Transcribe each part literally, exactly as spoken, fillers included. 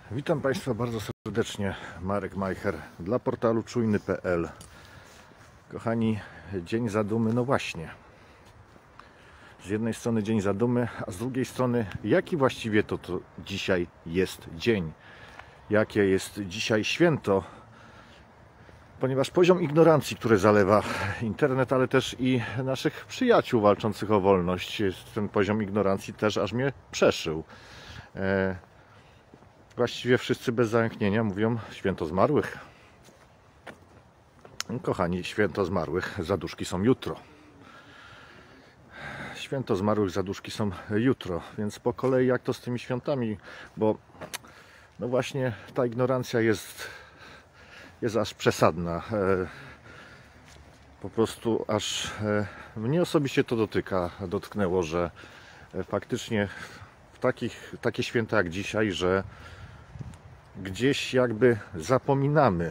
Witam Państwa bardzo serdecznie, Marek Majcher dla portalu czujny kropka pe el. Kochani, Dzień Zadumy, no właśnie. Z jednej strony Dzień Zadumy, a z drugiej strony jaki właściwie to, to dzisiaj jest dzień? Jakie jest dzisiaj święto? Ponieważ poziom ignorancji, który zalewa internet, ale też i naszych przyjaciół walczących o wolność, ten poziom ignorancji też aż mnie przeszył. E Właściwie wszyscy bez zająknienia mówią święto zmarłych. Kochani, święto zmarłych, zaduszki są jutro. Święto zmarłych, zaduszki są jutro. Więc po kolei jak to z tymi świątami? Bo no właśnie ta ignorancja jest, jest aż przesadna. Po prostu aż mnie osobiście to dotyka, dotknęło, że faktycznie w takich, takie święta jak dzisiaj, że gdzieś jakby zapominamy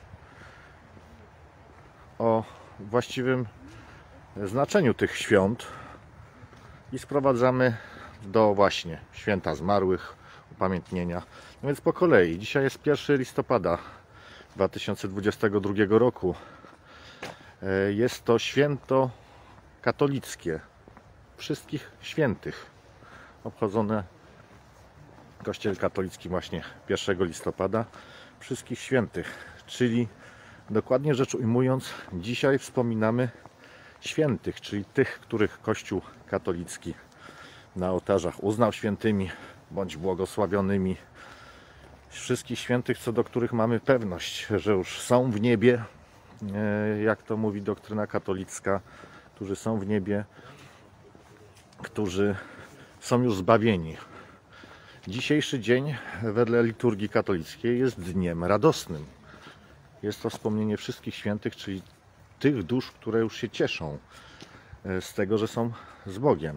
o właściwym znaczeniu tych świąt i sprowadzamy do właśnie święta zmarłych, upamiętnienia. No więc po kolei, dzisiaj jest pierwszego listopada dwa tysiące dwudziestego drugiego roku. Jest to święto katolickie wszystkich świętych, obchodzone w Kościele katolickim właśnie pierwszego listopada, wszystkich świętych, czyli dokładnie rzecz ujmując, dzisiaj wspominamy świętych, czyli tych, których Kościół katolicki na ołtarzach uznał świętymi bądź błogosławionymi. Wszystkich świętych, co do których mamy pewność, że już są w niebie, jak to mówi doktryna katolicka, którzy są w niebie, którzy są już zbawieni. Dzisiejszy dzień wedle liturgii katolickiej jest dniem radosnym. Jest to wspomnienie wszystkich świętych, czyli tych dusz, które już się cieszą z tego, że są z Bogiem.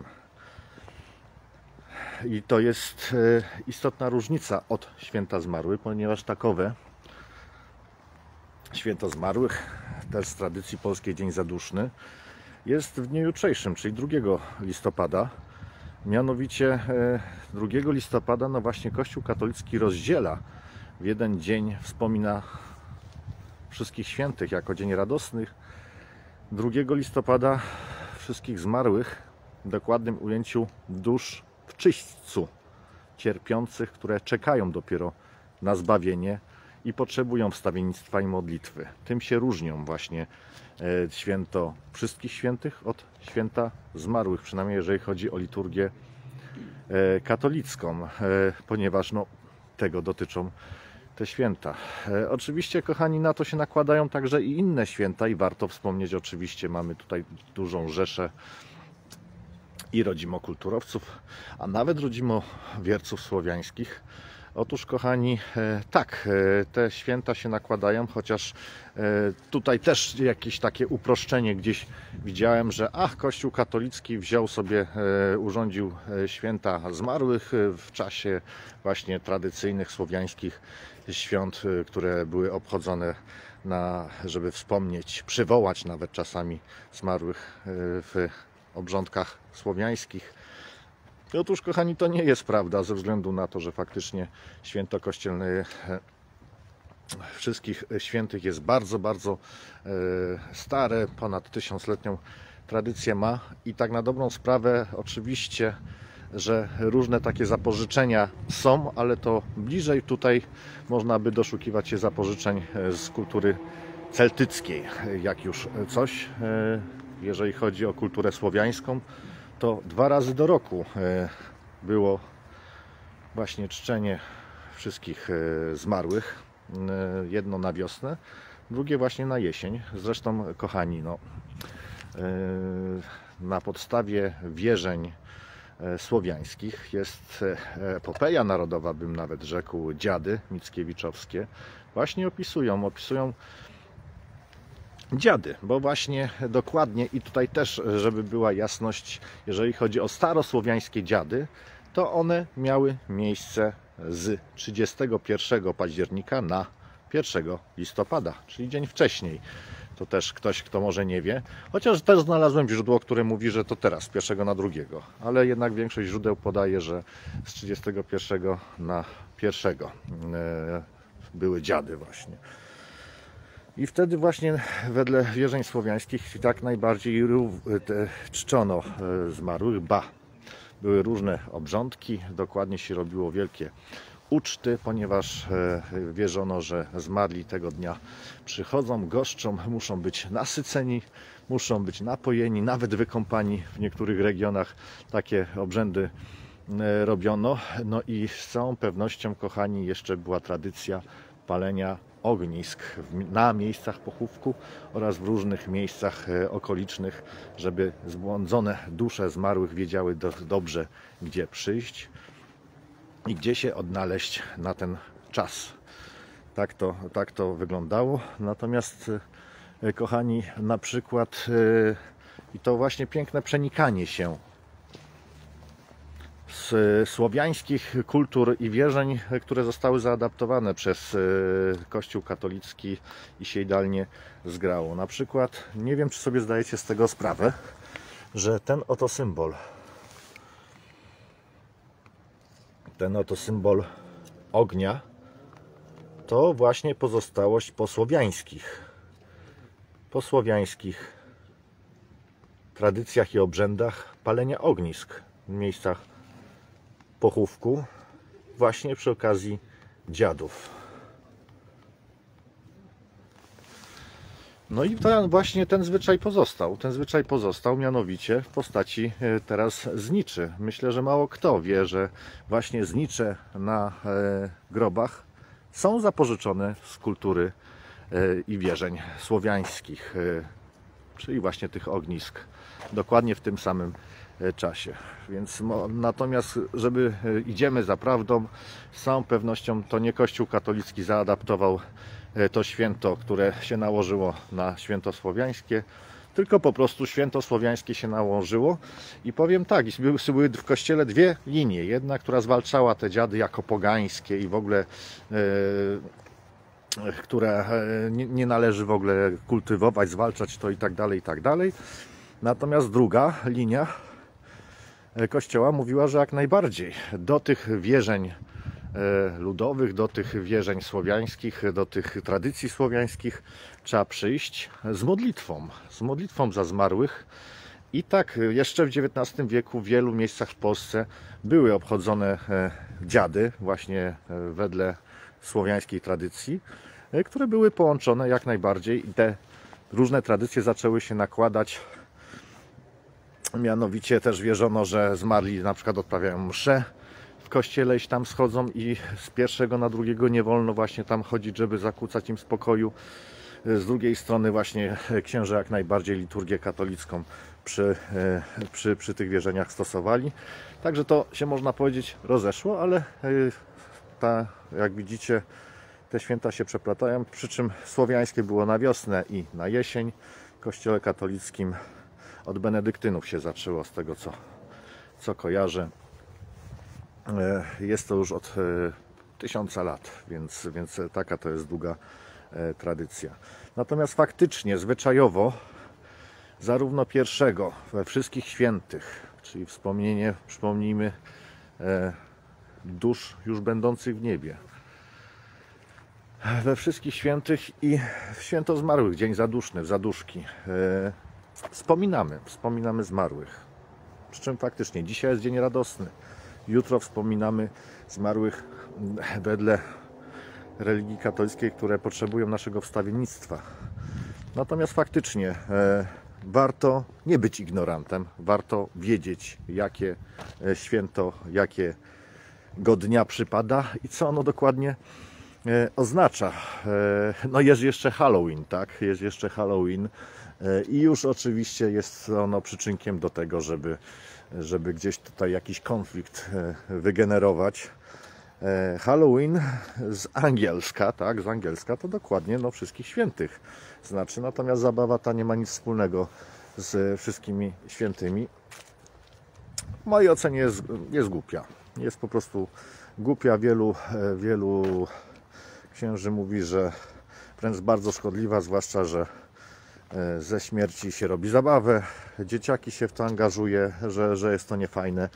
I to jest istotna różnica od święta zmarłych, ponieważ takowe święto zmarłych, też z tradycji polskiej Dzień Zaduszny, jest w dniu jutrzejszym, czyli drugiego listopada. Mianowicie drugiego listopada, no właśnie Kościół katolicki rozdziela w jeden dzień, wspomina wszystkich świętych jako dzień radosny. drugiego listopada wszystkich zmarłych, w dokładnym ujęciu dusz w czyśćcu, cierpiących, które czekają dopiero na zbawienie i potrzebują wstawiennictwa i modlitwy. Tym się różnią właśnie święto wszystkich świętych od święta zmarłych, przynajmniej jeżeli chodzi o liturgię katolicką, ponieważ no, tego dotyczą te święta. Oczywiście, kochani, na to się nakładają także i inne święta i warto wspomnieć, oczywiście mamy tutaj dużą rzeszę i rodzimokulturowców, a nawet rodzimowierców słowiańskich. Otóż, kochani, tak, te święta się nakładają, chociaż tutaj też jakieś takie uproszczenie gdzieś widziałem, że ach, Kościół katolicki wziął sobie, urządził święta zmarłych w czasie właśnie tradycyjnych słowiańskich świąt, które były obchodzone, na, żeby wspomnieć, przywołać nawet czasami zmarłych w obrządkach słowiańskich. Otóż, kochani, to nie jest prawda, ze względu na to, że faktycznie święto kościelne wszystkich świętych jest bardzo, bardzo stare, ponad tysiącletnią tradycję ma i tak na dobrą sprawę oczywiście, że różne takie zapożyczenia są, ale to bliżej tutaj można by doszukiwać się zapożyczeń z kultury celtyckiej, jak już coś. Jeżeli chodzi o kulturę słowiańską, to dwa razy do roku było właśnie czczenie wszystkich zmarłych. Jedno na wiosnę, drugie właśnie na jesień. Zresztą, kochani, no, na podstawie wierzeń słowiańskich jest epopeja narodowa, bym nawet rzekł, dziady mickiewiczowskie. Właśnie opisują, opisują dziady, bo właśnie dokładnie i tutaj też, żeby była jasność, jeżeli chodzi o starosłowiańskie dziady, to one miały miejsce z trzydziestego pierwszego października na pierwszego listopada, czyli dzień wcześniej. To też ktoś, kto może nie wie. Chociaż też znalazłem źródło, które mówi, że to teraz, z pierwszego na drugiego. Ale jednak większość źródeł podaje, że z trzydziestego pierwszego na pierwszego były dziady właśnie. I wtedy właśnie wedle wierzeń słowiańskich tak najbardziej czczono zmarłych, ba. Były różne obrządki, dokładnie się robiło wielkie uczty, ponieważ wierzono, że zmarli tego dnia przychodzą, goszczą, muszą być nasyceni, muszą być napojeni, nawet wykąpani. W niektórych regionach takie obrzędy robiono. No i z całą pewnością, kochani, jeszcze była tradycja palenia ognisk na miejscach pochówku oraz w różnych miejscach okolicznych, żeby zbłądzone dusze zmarłych wiedziały do, dobrze, gdzie przyjść i gdzie się odnaleźć na ten czas. Tak to, tak to wyglądało. Natomiast, kochani, na przykład i to właśnie piękne przenikanie się z słowiańskich kultur i wierzeń, które zostały zaadaptowane przez Kościół katolicki i się idealnie zgrało. Na przykład, nie wiem, czy sobie zdajecie z tego sprawę, że ten oto symbol, ten oto symbol ognia, to właśnie pozostałość po słowiańskich, po słowiańskich tradycjach i obrzędach palenia ognisk w miejscach pochówku, właśnie przy okazji dziadów. No i to właśnie ten zwyczaj pozostał. Ten zwyczaj pozostał mianowicie w postaci teraz zniczy. Myślę, że mało kto wie, że właśnie znicze na grobach są zapożyczone z kultury i wierzeń słowiańskich, czyli właśnie tych ognisk, dokładnie w tym samym czasie. Więc natomiast, żeby idziemy za prawdą, z całą pewnością to nie Kościół katolicki zaadaptował to święto, które się nałożyło na święto słowiańskie, tylko po prostu święto słowiańskie się nałożyło. I powiem tak, były w kościele dwie linie. Jedna, która zwalczała te dziady jako pogańskie i w ogóle e, które nie, nie należy w ogóle kultywować, zwalczać to i tak dalej, i tak dalej. Natomiast druga linia Kościoła mówiła, że jak najbardziej do tych wierzeń ludowych, do tych wierzeń słowiańskich, do tych tradycji słowiańskich trzeba przyjść z modlitwą, z modlitwą za zmarłych. I tak jeszcze w dziewiętnastym wieku w wielu miejscach w Polsce były obchodzone dziady właśnie wedle słowiańskiej tradycji, które były połączone jak najbardziej i te różne tradycje zaczęły się nakładać. Mianowicie też wierzono, że zmarli na przykład odprawiają mszę w kościele, jeśli tam schodzą i z pierwszego na drugiego nie wolno właśnie tam chodzić, żeby zakłócać im spokoju. Z drugiej strony właśnie księża jak najbardziej liturgię katolicką przy, przy, przy tych wierzeniach stosowali. Także to się można powiedzieć rozeszło, ale ta, jak widzicie, te święta się przeplatają, przy czym słowiańskie było na wiosnę i na jesień. W kościele katolickim od benedyktynów się zaczęło, z tego co, co kojarzę. Jest to już od tysiąca lat, więc, więc taka to jest długa tradycja. Natomiast faktycznie, zwyczajowo, zarówno pierwszego we wszystkich świętych, czyli wspomnienie, przypomnijmy, dusz już będących w niebie, we wszystkich świętych i w święto zmarłych, dzień zaduszny, w zaduszki, wspominamy, wspominamy zmarłych. Przy czym faktycznie dzisiaj jest dzień radosny. Jutro wspominamy zmarłych wedle religii katolickiej, które potrzebują naszego wstawiennictwa. Natomiast faktycznie e, warto nie być ignorantem, warto wiedzieć, jakie święto, jakiego dnia przypada i co ono dokładnie e, oznacza. E, no jest jeszcze Halloween, tak? Jest jeszcze Halloween e, i już oczywiście jest ono przyczynkiem do tego, żeby żeby gdzieś tutaj jakiś konflikt wygenerować. Halloween z angielska, tak, z angielska to dokładnie no, wszystkich świętych znaczy, natomiast zabawa ta nie ma nic wspólnego z wszystkimi świętymi. W mojej ocenie jest, jest głupia. Jest po prostu głupia. Wielu, wielu księży mówi, że wręcz bardzo szkodliwa, zwłaszcza, że ze śmierci się robi zabawę, dzieciaki się w to angażuje, że, że jest to niefajne.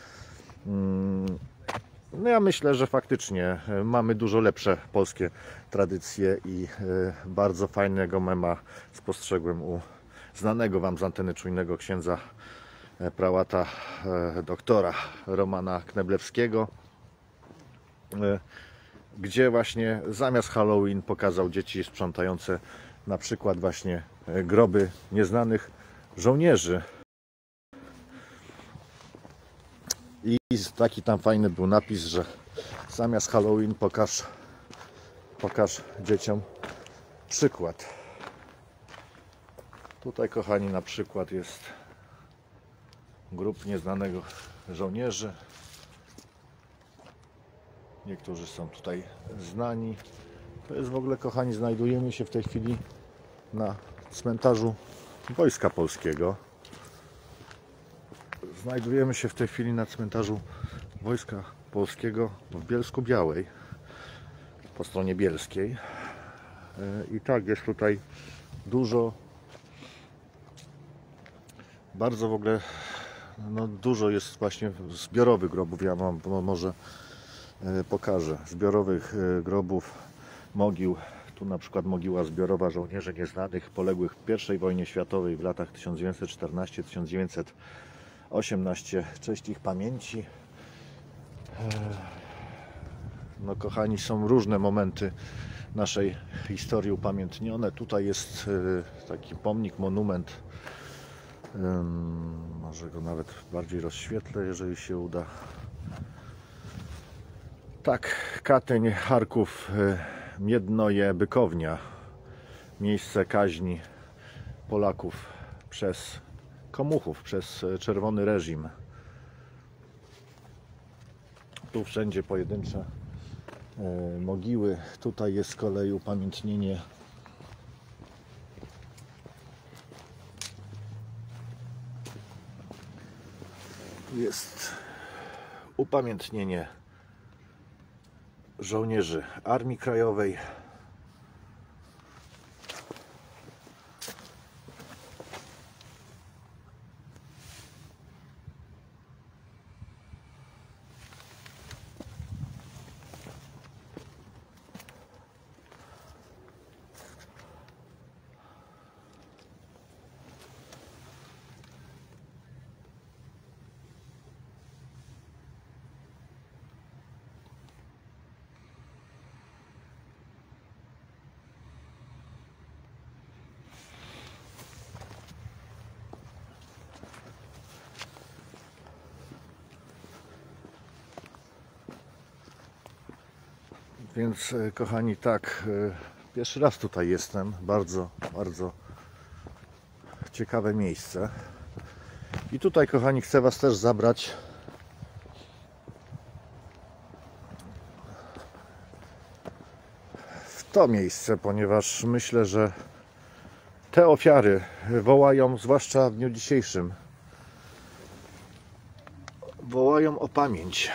No ja myślę, że faktycznie mamy dużo lepsze polskie tradycje i bardzo fajnego mema spostrzegłem u znanego Wam z anteny czujnego księdza prałata doktora Romana Kneblewskiego, gdzie właśnie zamiast Halloween pokazał dzieci sprzątające na przykład właśnie groby nieznanych żołnierzy. I taki tam fajny był napis, że zamiast Halloween pokaż, pokaż dzieciom przykład. Tutaj, kochani, na przykład jest grób nieznanego żołnierzy. Niektórzy są tutaj znani. To jest w ogóle, kochani, znajdujemy się w tej chwili na cmentarzu Wojska Polskiego. Znajdujemy się w tej chwili na cmentarzu Wojska Polskiego w Bielsku-Białej, po stronie bielskiej. I tak, jest tutaj dużo, bardzo w ogóle, no dużo jest właśnie zbiorowych grobów. Ja Wam może pokażę. Zbiorowych grobów, mogił. Tu na przykład mogiła zbiorowa żołnierzy nieznanych poległych w pierwszej wojnie światowej w latach tysiąc dziewięćset czternastym do tysiąc dziewięćset osiemnastego. Cześć ich pamięci. No, kochani, są różne momenty naszej historii upamiętnione. Tutaj jest taki pomnik, monument. Może go nawet bardziej rozświetlę, jeżeli się uda. Tak, Katyń, Charków, Miednoje, Bykownia. Miejsce kaźni Polaków przez komuchów, przez czerwony reżim. Tu wszędzie pojedyncze mogiły. Tutaj jest z kolei upamiętnienie jest upamiętnienie żołnierzy Armii Krajowej. Więc, kochani, tak, pierwszy raz tutaj jestem. Bardzo, bardzo ciekawe miejsce. I tutaj, kochani, chcę Was też zabrać w to miejsce, ponieważ myślę, że te ofiary wołają, zwłaszcza w dniu dzisiejszym, wołają o pamięć.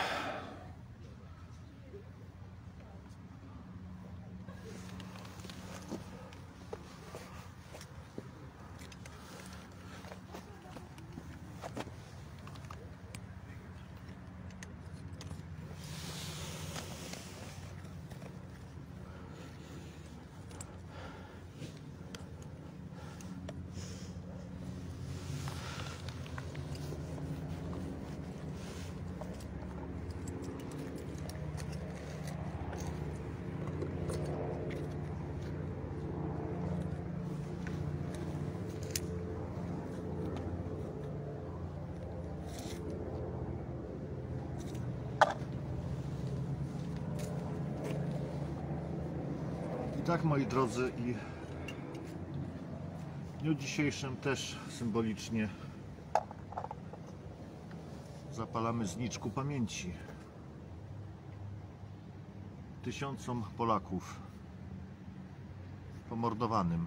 Tak, moi drodzy, i w dniu dzisiejszym też symbolicznie zapalamy zniczku pamięci tysiącom Polaków pomordowanym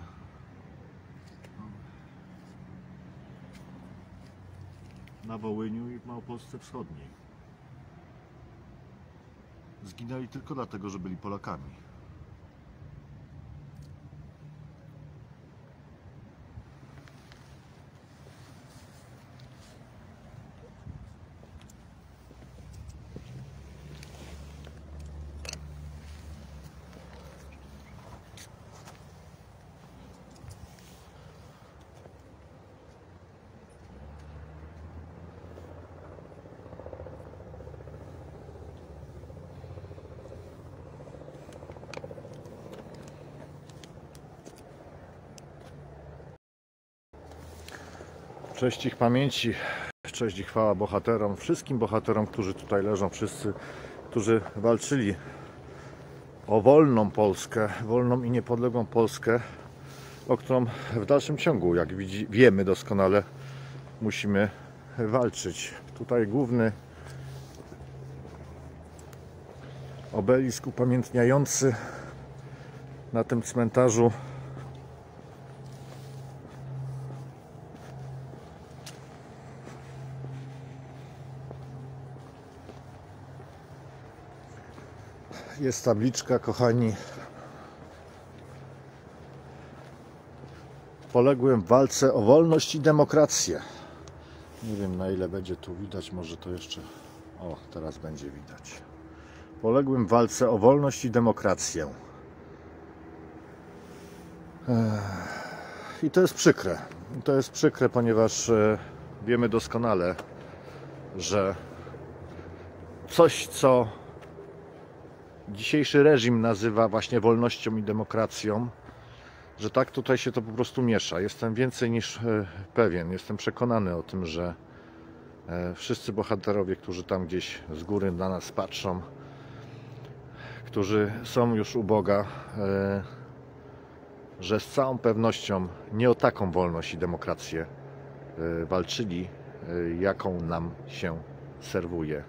na Wołyniu i w Małopolsce Wschodniej. Zginęli tylko dlatego, że byli Polakami. Cześć ich pamięci, cześć i chwała bohaterom, wszystkim bohaterom, którzy tutaj leżą, wszyscy, którzy walczyli o wolną Polskę, wolną i niepodległą Polskę, o którą w dalszym ciągu, jak widzi, wiemy doskonale, musimy walczyć. Tutaj główny obelisk upamiętniający na tym cmentarzu jest tabliczka, kochani. Poległem w walce o wolność i demokrację. Nie wiem, na ile będzie tu widać, może to jeszcze... O, teraz będzie widać. Poległem w walce o wolność i demokrację. I to jest przykre. To jest przykre, ponieważ wiemy doskonale, że coś, co dzisiejszy reżim nazywa właśnie wolnością i demokracją, że tak tutaj się to po prostu miesza. Jestem więcej niż pewien, jestem przekonany o tym, że wszyscy bohaterowie, którzy tam gdzieś z góry na nas patrzą, którzy są już u Boga, że z całą pewnością nie o taką wolność i demokrację walczyli, jaką nam się serwuje.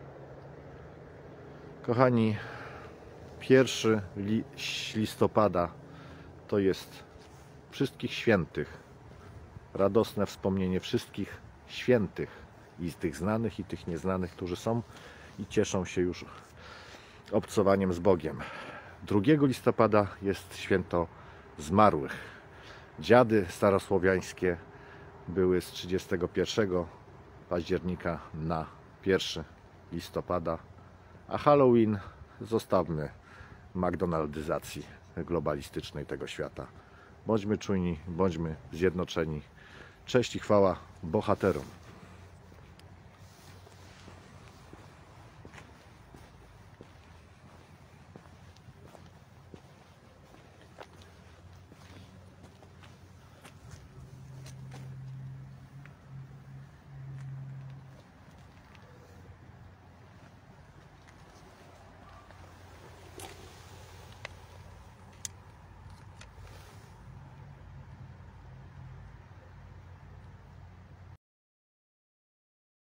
Kochani, pierwszy listopada to jest wszystkich świętych, radosne wspomnienie wszystkich świętych, i tych znanych, i tych nieznanych, którzy są i cieszą się już obcowaniem z Bogiem. drugiego listopada jest święto zmarłych. Dziady starosłowiańskie były z trzydziestego pierwszego października na pierwszego listopada, a Halloween zostawmy McDonaldyzacji globalistycznej tego świata. Bądźmy czujni, bądźmy zjednoczeni. Cześć i chwała bohaterom.